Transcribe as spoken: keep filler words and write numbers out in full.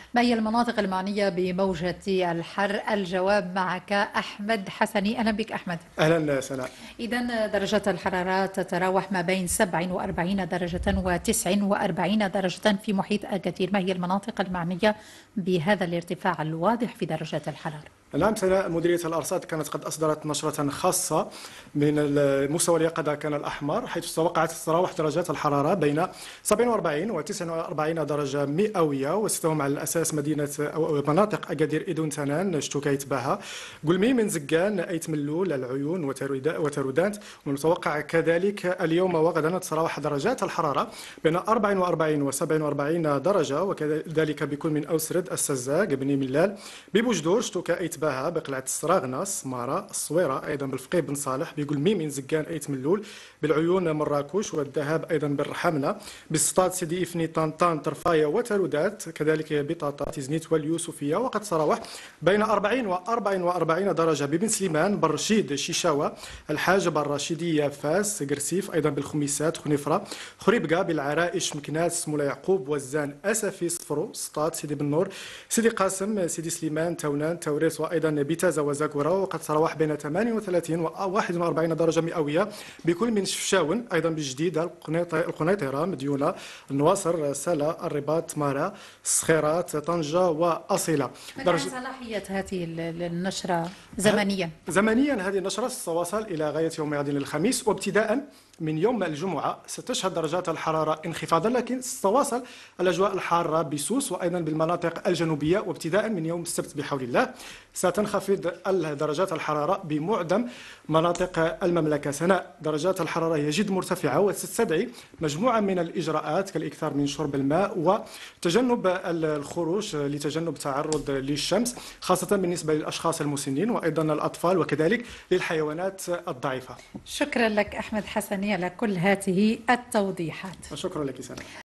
ما هي المناطق المعنية بموجة الحر؟ الجواب معك أحمد حسني. أهلا بك أحمد. أهلا سناء. إذا درجات الحرارة تتراوح ما بين سبعة وأربعين درجة وتسعة وأربعين درجة في محيط أكادير. ما هي المناطق المعنية بهذا الارتفاع الواضح في درجات الحرارة؟ نعم سناء، مديرية الأرصاد كانت قد أصدرت نشرة خاصة من مستوى اليقظة كان الأحمر، حيث توقعت تتراوح درجات الحرارة بين سبعة وأربعين و تسعة وأربعين درجة مئوية، وستهم على الأساس مدينة أو مناطق أكادير إيدون تنان شتوكايت باها قلمي من زكان أيت ملول العيون وترودانت. والمتوقع كذلك اليوم وغدا تتراوح درجات الحرارة بين أربعة وأربعين و سبعة وأربعين درجة، وكذلك بكل من أوسرد السزاق بني ملال ببوجدور شتوكايت باها بقلعة السراغنة سمارة الصويرة، أيضا بالفقيه بن صالح بيقول ميم من زكان أيت ملول بالعيون مراكش والذهب أيضا بالرحمنة بالسطاد سيدي إفني طنطان طرفاية وترودات، كذلك بطاطا تيزنيت واليوسفية، وقد تراوح بين أربعين و أربعة وأربعين درجة ببن سليمان برشيد شيشاوة الحاجب الرشيدية فاس قرسيف، أيضا بالخميسات خنيفرة خريبكا بالعرائش مكناس مولا يعقوب وزان أسفي صفرو سطاد سيدي بن نور سيدي قاسم سيدي سليمان تونان توريس وأيضا بتازا وزاكورا، وقد تراوح بين ثمانية وثلاثين و واحد وأربعين درجة مئوية بكل من شفشاون، أيضا بالجديدة القنيطرة مديونة النواصر سلا الرباط مارا الصخيرات طنجة وأصيلة. درجة صلاحية هذه النشرة زمنيا؟ زمنيا هذه النشرة ستواصل إلى غاية يوم غد الخميس، وابتداء من يوم الجمعة ستشهد درجات الحرارة انخفاضا، لكن ستواصل الأجواء الحارة بسوس وأيضا بالمناطق الجنوبية، وابتداء من يوم السبت بحول الله ستنخفض درجات الحرارة بمعظم مناطق المملكة. سناء، درجات الحرارة هي جد مرتفعة وستستدعي مجموعة من الإجراءات كالإكثار من شرب الماء وتجنب الخروج لتجنب التعرض للشمس، خاصة بالنسبة للأشخاص المسنين وأيضا الأطفال وكذلك للحيوانات الضعيفة. شكرا لك أحمد حسني على كل هذه التوضيحات. شكرا لك سناء.